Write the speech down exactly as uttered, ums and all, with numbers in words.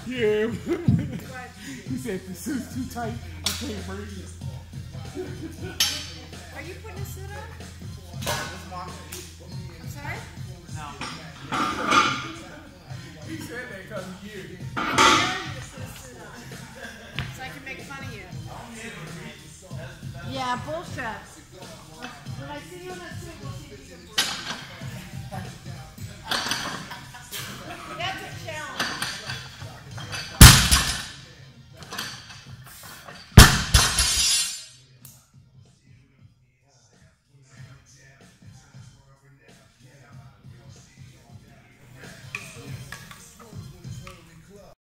Yeah. He said the suit's too tight. I can't breathe. Are you putting a suit on? Sorry? No. He said that because of you. I dare you to put a suit on. So I can make fun of you. Yeah, bullshit. When I see you in that suit, we'll see